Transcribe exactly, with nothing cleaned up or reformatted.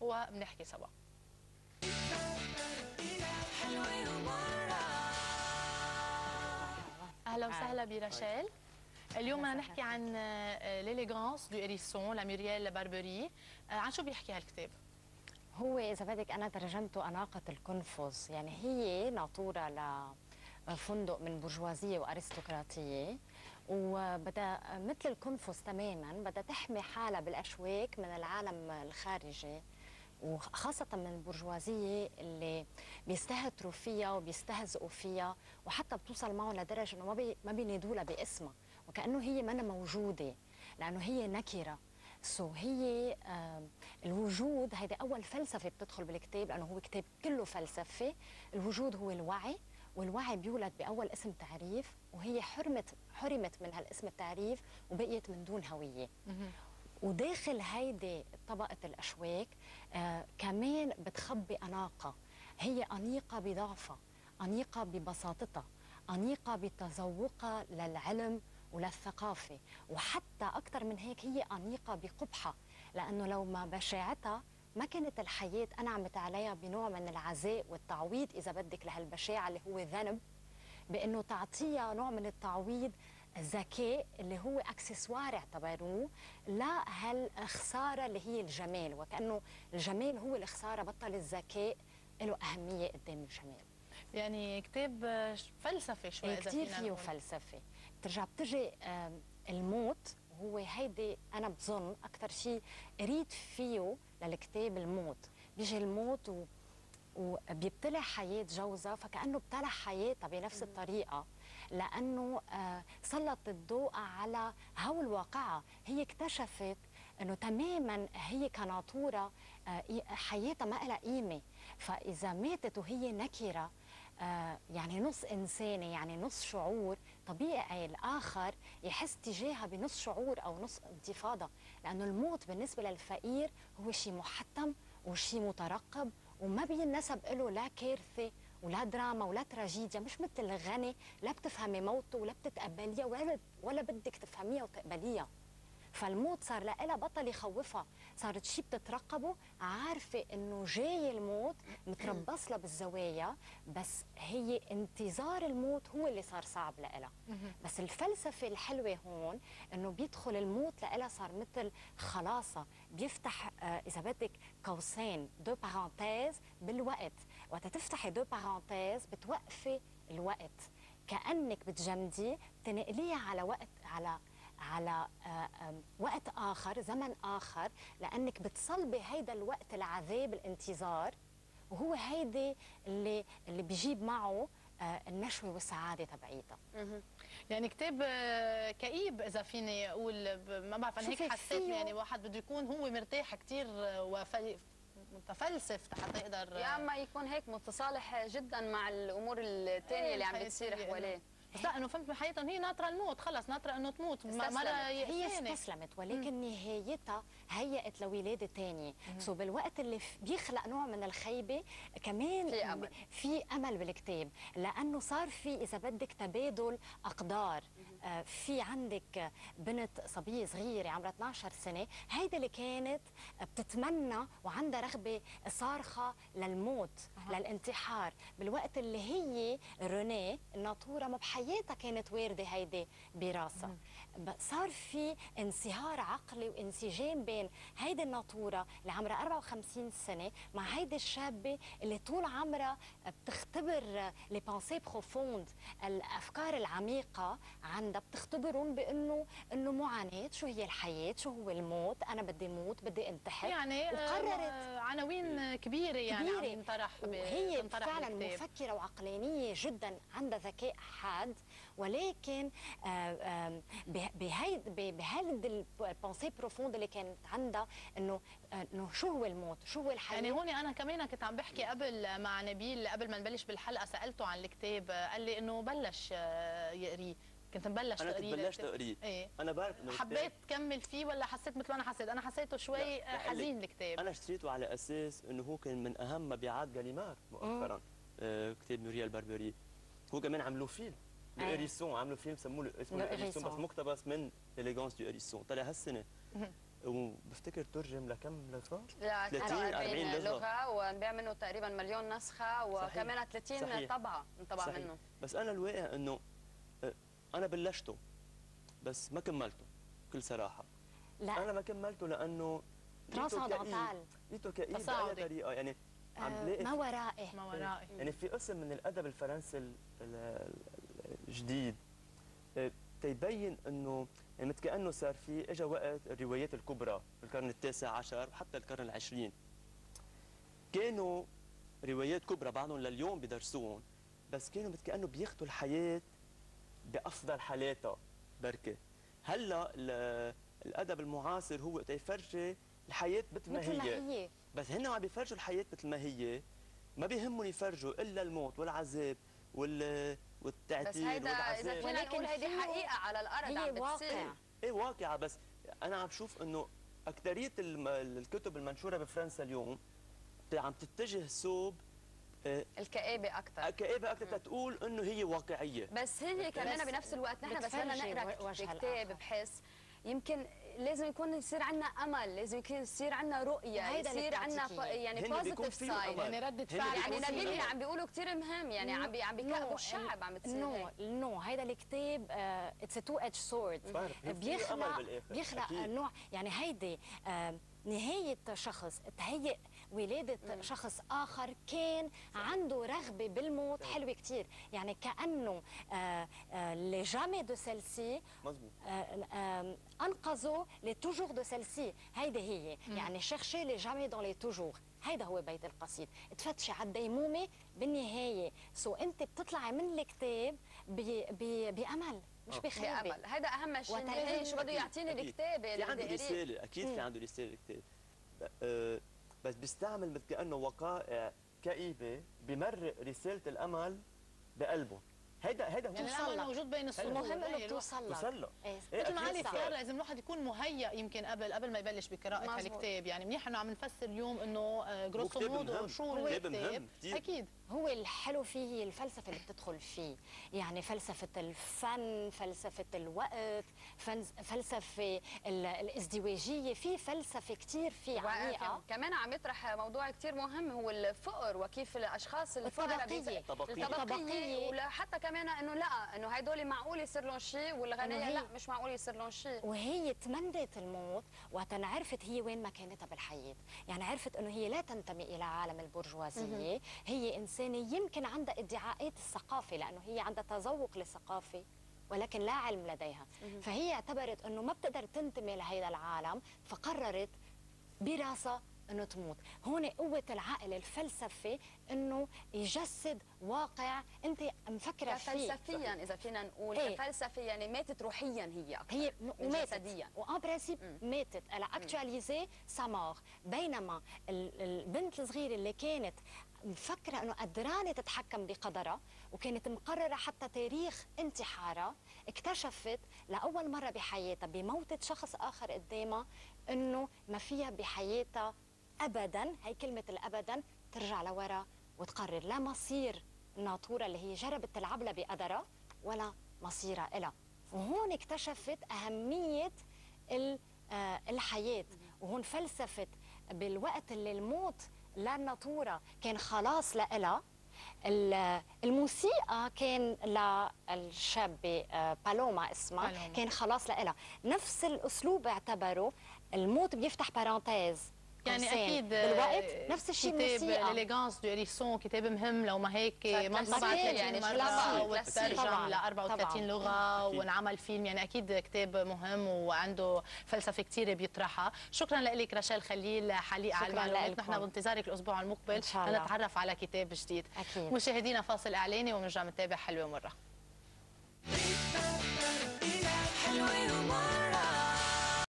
وبنحكي سوا. اهلا وسهلا برشال. اليوم بدنا نحكي عن ليليغانس دو إريسون لميريال باربري. عن شو بيحكي هالكتاب؟ هو إذا بدك أنا ترجمته أناقة القنفذ، يعني هي ناطورة لفندق من برجوازية وأرستقراطية، وبدها مثل القنفذ تماما بدها تحمي حالها بالأشواك من العالم الخارجي، وخاصة من البرجوازية اللي بيستهتروا فيها وبيستهزئوا فيها، وحتى بتوصل معهم لدرجة إنه ما بي ما بينادوا لها باسمها وكأنه هي منا موجودة لأنه هي نكرة. سو هي آه الوجود، هيدي أول فلسفة بتدخل بالكتاب لأنه هو كتاب كله فلسفة. الوجود هو الوعي، والوعي بيولد بأول اسم تعريف، وهي حرمت حرمت من هالاسم التعريف وبقيت من دون هوية. وداخل هيدي طبقة الأشواك آه كمان بتخبي أناقة، هي أنيقة بضعفها، أنيقة ببساطتها، أنيقة بتذوقها للعلم وللثقافة، وحتى أكثر من هيك هي أنيقة بقبحها، لأنه لو ما بشاعتها ما كانت الحياة أنعمت عليها بنوع من العزاء والتعويض إذا بدك لهالبشاعة اللي هو ذنب، بأنه تعطيها نوع من التعويض الذكاء اللي هو اكسسوار اعتبروه لهالخساره اللي هي الجمال، وكانه الجمال هو الخساره، بطل الذكاء له اهميه قدام الجمال. يعني كتاب فلسفي شوي، اذا كثير فيه فلسفه. بترجع بتجي الموت، هو هيدي انا بظن اكثر شيء قريت فيه للكتاب الموت. بيجي الموت و وبيبتلع حياة جوزها، فكأنه ابتلع حياتها بنفس الطريقة، لأنه سلط الضوء على هول واقعها. هي اكتشفت أنه تماما هي كناطورة حياتها ما لها قيمة، فإذا ماتت وهي نكرة يعني نص إنساني، يعني نص شعور طبيعي الآخر يحس تجاهها بنص شعور أو نص انتفاضة، لأنه الموت بالنسبة للفقير هو شيء محتم وشيء مترقب، وما بينسب له لا كارثه ولا دراما ولا تراجيديا. مش مثل الغني، لا بتفهمي موته ولا بتتقبليها ولا ولا بدك تفهميها وتقبليها. فالموت صار لها بطل يخوفها، صارت شيء بتترقبه، عارفه انه جاي الموت، متربص لها بالزوايا، بس هي انتظار الموت هو اللي صار صعب لها. بس الفلسفه الحلوه هون انه بيدخل الموت لها صار مثل خلاصه، بيفتح آه اذا بدك قوسين دو بارانتيز بالوقت. وقت تفتحي دو بارانتيز بتوقفي الوقت، كانك بتجمدي تنقليها على وقت، على على وقت آخر، زمن آخر، لأنك بتصلبي هيدا الوقت العذاب الانتظار، وهو هيدي اللي اللي بيجيب معه النشوة والسعادة تبعيتها. يعني كتاب كئيب إذا فيني أقول، ما بعرف أنا هيك حسيت. يعني واحد بده يكون هو مرتاح كثير متفلسف حتى يقدر، يا اما يكون هيك متصالح جدا مع الأمور الثانية إيه اللي عم بتصير حواليه. بس لا، انه فهمت من حياتها هي ناطره الموت، خلص ناطره انه تموت، ما لها هي استسلمت، ولكن مم. نهايتها هيئت لولاده ثانيه. سو بالوقت اللي بيخلق نوع من الخيبه كمان في امل، في امل بالكتاب، لانه صار في اذا بدك تبادل اقدار. آه في عندك بنت صبيه صغيره عمرها اثنعش سنه، هيدي اللي كانت بتتمنى وعندها رغبه صارخه للموت، أه. للانتحار، بالوقت اللي هي روني الناطوره ما بحياتها كانت وارده هيدي براسها. صار في انصهار عقلي وانسجام بين هيدي الناطوره اللي عمرها أربعة وخمسين سنه مع هيدي الشابه اللي طول عمرها بتختبر لي بونسي بروفوند، الافكار العميقه عندها، بتختبرهم بانه انه معاناه، شو هي الحياه، شو هو الموت، انا بدي موت، بدي انتحر. يعني وقررت عناوين كبيره يعني عم ينطرح، وهي فعلا مفكره وعقلانيه جدا، عندها ذكاء حاد، ولكن بهيدي البونسي بروفوند اللي كانت عندها انه انه شو هو الموت، شو هو الحياه. يعني هون انا كمان كنت عم بحكي قبل مع نبيل قبل ما نبلش بالحلقه، سالته عن الكتاب، قال لي انه بلش يقريه. كنت مبلش انا تقريه. كنت بلشت اقريه. ايه؟ انا بعرف انه حبيت تكمل فيه ولا حسيت مثل ما انا حسيت؟ انا حسيته شوي حزين الكتاب. انا اشتريته على اساس انه هو كان من اهم مبيعات جاليمار مؤخرا. آه كتاب ميريال باربري. هو كمان عملوا فيلم لإريسون، عملوا فيلم سموه اسمه لإريسون، بس مقتبس من ليليغانس دو إريسون، طلع هالسنه. وبفتكر ترجم لكم لغه؟ لا ثلاثين أربعين لغه لغه ونبيع منه تقريبا مليون نسخه وكمان ثلاثين صحيح. طبعه انطبع منه. بس انا الواقع انه انا بلشته بس ما كملته بكل صراحه. لا انا ما كملته لانه ترانسندنتال لقيته كئيب بأي طريقه، يعني عم آه لاقي ما ورائي ما ورائي يعني في قسم من الادب الفرنسي الجديد تيبين انه يعني مثل كانه صار في اجى وقت الروايات الكبرى في القرن التاسع عشر وحتى القرن العشرين كانوا روايات كبرى بعضهم لليوم بدرسوهم، بس كانوا مثل كانه بياخذوا الحياه بافضل حالاتها بركه. هلا الادب المعاصر هو تيفرجي الحياه مثل ما مثل ما هي، هي بس هن عم بيفرجوا الحياه مثل ما هي، ما بيهمهم يفرجوا الا الموت والعذاب وال والتعتير والعذاب. بس هيدا اذا فينا نقول هيدي حقيقه على الارض هي عم واقع. بتصير. ايه واقعه، بس انا عم بشوف انه اكثريه الكتب المنشوره بفرنسا اليوم عم تتجه صوب الكآبة أكثر كآبة أكثر تتقول إنه هي واقعية. بس هي كمان بنفس الوقت نحن بس بدنا نقرا كتاب بحس يمكن لازم يكون يصير عندنا امل، لازم يكون يصير عندنا رؤيه، يصير عندنا يعني بوزيتيف سايد، يعني ردة فعل. يعني نبيل اللي عم بيقولوا كثير مهم، يعني عم عم بيكأبوا الشعب عم بتصير نو نو هيدا الكتاب اتس تو ايدج سورد، بيخلق بيخلق نوع يعني هيدي آه نهاية شخص تهيئ ولادة مم. شخص آخر كان عنده رغبة بالموت حلوة كتير، يعني كأنه لي جامي دو سيلسي أنقذوا لي توجور دو سيلسي، هيدي هي مم. يعني شيرشي لي جامي دون لي توجور، هيدا هو بيت القصيد، تفتشي على الديمومة بالنهاية، سو أنت بتطلعي من الكتاب بأمل مش بخيبة. بأمل، هذا أهم شيء. هي شو بده يعطيني الكتاب؟ في عنده رسالة، أكيد في عنده رسالة الكتاب، أه بس بيستعمل مثل كأنه وقائع كئيبة بمرق رسالة الأمل بقلبه. هيدا هيدا هو يعني الامل موجود بين الصدور، المهم انه بتوصل لك. توصل له. مثل ما علي اختيار لازم الواحد يكون مهيأ يمكن قبل قبل ما يبلش بقراءة هالكتاب، يعني منيح انه عم نفسر اليوم انه جروسو مودو شو هو الكتاب. اكيد هو الحلو فيه هي الفلسفه اللي بتدخل فيه، يعني فلسفه الفن، فلسفه الوقت، فلسفه الازدواجيه، في فلسفه كثير في عميقه. كمان عم يطرح موضوع كثير مهم هو الفقر وكيف الاشخاص الفقراء الطبقيه الطبقيه وحتى كمان انه لا انه هدول معقول يصير لهم شيء والغنيه لا مش معقول يصير لهم شيء. وهي تمنت الموت وقت عرفت هي وين مكانتها بالحياه، يعني عرفت انه هي لا تنتمي الى عالم البرجوازيه، هي انسانه يمكن عندها ادعاءات الثقافه لانه هي عندها تذوق للثقافه ولكن لا علم لديها، فهي اعتبرت انه ما بتقدر تنتمي لهذا العالم، فقررت براسها انه تموت. هون قوه العقل الفلسفي انه يجسد واقع انت مفكره فيه فلسفيا اذا فينا نقول ايه؟ فلسفي يعني ماتت روحيا هي اكثر، هي وماتت وان برانسيب ماتت على اكتواليزي سا مور، بينما البنت الصغيره اللي كانت مفكره انه قدرانه تتحكم بقدرها وكانت مقرره حتى تاريخ انتحارها، اكتشفت لاول مره بحياتها بموتة شخص اخر قدامها انه ما فيها بحياتها ابدا، هي كلمه الابدا، ترجع لورا وتقرر لا مصير الناطوره اللي هي جربت تلعب لها بقدرها ولا مصيرها إلها. وهون اكتشفت اهميه الحياه، وهون فلسفه بالوقت اللي الموت للناطوره كان خلاص لإلها، الموسيقى كان للشابة بالوما اسمها بالوما. كان خلاص لإلها، نفس الأسلوب اعتبروا الموت بيفتح بارانتيز، يعني اكيد بالوقت نفس الشيء الموسيقى. كتاب ليليغانس دو هيريسون كتاب مهم، لو ما هيك ما انطبع يعني مرة وترجم ل أربعة وثلاثين لغة وانعمل فيلم، يعني اكيد كتاب مهم وعنده فلسفه كثيره بيطرحها. شكرا لك رشال خليل حليق على المعلومات، نحن بانتظارك الاسبوع المقبل لنتعرف على كتاب جديد. أكيد. مشاهدينا فاصل اعلاني ونرجع نتابع حلوه مره.